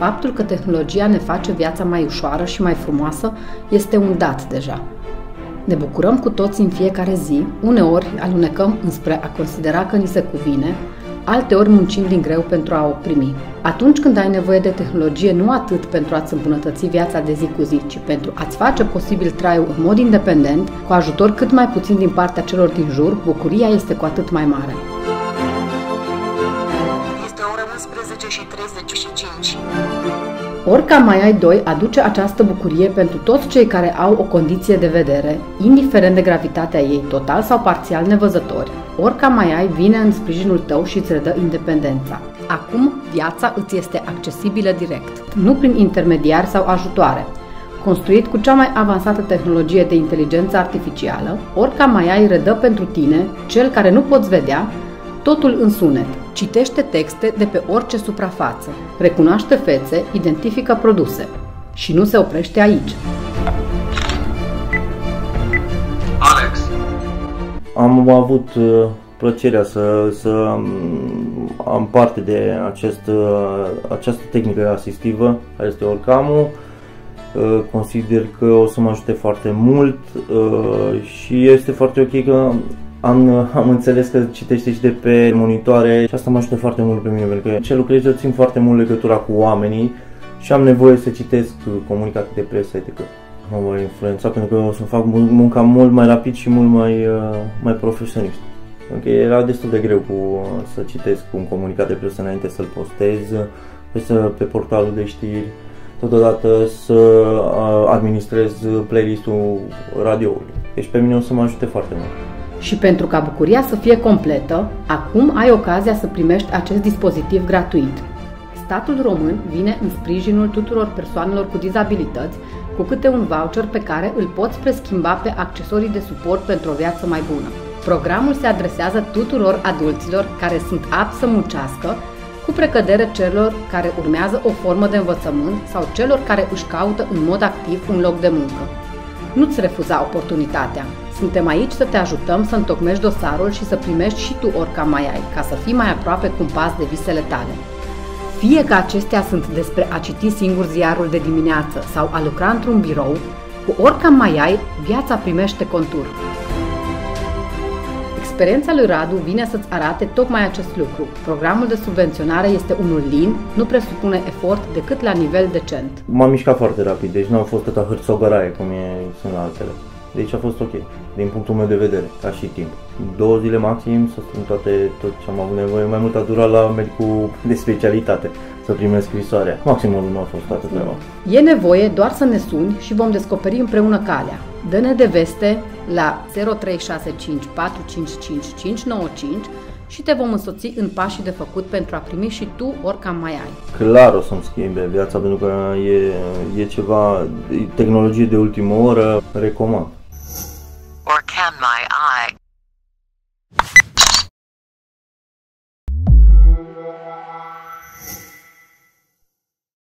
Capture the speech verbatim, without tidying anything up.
Faptul că tehnologia ne face viața mai ușoară și mai frumoasă este un dat deja. Ne bucurăm cu toți în fiecare zi, uneori alunecăm înspre a considera că ni se cuvine, alteori muncim din greu pentru a o primi. Atunci când ai nevoie de tehnologie nu atât pentru a-ți îmbunătăți viața de zi cu zi, ci pentru a-ți face posibil traiul în mod independent, cu ajutor cât mai puțin din partea celor din jur, bucuria este cu atât mai mare. Este ora unsprezece și treizeci și cinci. Orca Mai Ai doi aduce această bucurie pentru toți cei care au o condiție de vedere, indiferent de gravitatea ei, total sau parțial nevăzători. Orca Mai Ai vine în sprijinul tău și îți redă independența. Acum, viața îți este accesibilă direct, nu prin intermediari sau ajutoare. Construit cu cea mai avansată tehnologie de inteligență artificială, Orca Mai Ai redă pentru tine, cel care nu poți vedea, totul în sunet. Citește texte de pe orice suprafață, recunoaște fețe, identifică produse. Și nu se oprește aici. Alex. Am avut uh, plăcerea să, să am parte de acest, uh, această tehnică asistivă, care este Orcam-ul. Uh, consider că o să mă ajute foarte mult uh, și este foarte ok că Am, am înțeles că citește și de pe monitoare și asta mă ajută foarte mult pe mine, pentru că ce lucrez eu țin foarte mult legătura cu oamenii și am nevoie să citesc comunicate de presă, adică mă voi influența pentru că o să fac munca mult mai rapid și mult mai, mai profesionist. Pentru că era destul de greu cu, să citesc un comunicat de presă înainte să-l postez să, pe portalul de știri, totodată să administrez playlistul radioului. Deci pe mine o să mă ajute foarte mult. Și pentru ca bucuria să fie completă, acum ai ocazia să primești acest dispozitiv gratuit. Statul român vine în sprijinul tuturor persoanelor cu dizabilități cu câte un voucher pe care îl poți preschimba pe accesorii de suport pentru o viață mai bună. Programul se adresează tuturor adulților care sunt apți să muncească, cu precădere celor care urmează o formă de învățământ sau celor care își caută în mod activ un loc de muncă. Nu-ți refuza oportunitatea. Suntem aici să te ajutăm să întocmești dosarul și să primești și tu Orca Mai Ai, ca să fii mai aproape cu un pas de visele tale. Fie că acestea sunt despre a citi singur ziarul de dimineață sau a lucra într-un birou, cu Orca Mai Ai, viața primește contur. Experiența lui Radu vine să-ți arate tocmai acest lucru. Programul de subvenționare este unul lean, nu presupune efort decât la nivel decent. M-am mișcat foarte rapid, deci nu am fost atâta hârțogăraie cum e, sunt la altele. Deci a fost ok, din punctul meu de vedere, ca și timp. Două zile maxim să strâng toate, tot ce am avut nevoie. Mai mult a durat la medicul de specialitate să primesc scrisoarea. Maximul nu a fost toată treaba. E nevoie doar să ne suni și vom descoperi împreună calea. Dă-ne de veste la zero trei șase cinci patru cinci cinci cinci nouă cinci și te vom însoți în pașii de făcut pentru a primi și tu Orca Mai Ai. Clar o să-mi schimbe viața, pentru că e, e ceva, e tehnologie de ultimă oră, recomand. Orca Mai Ai.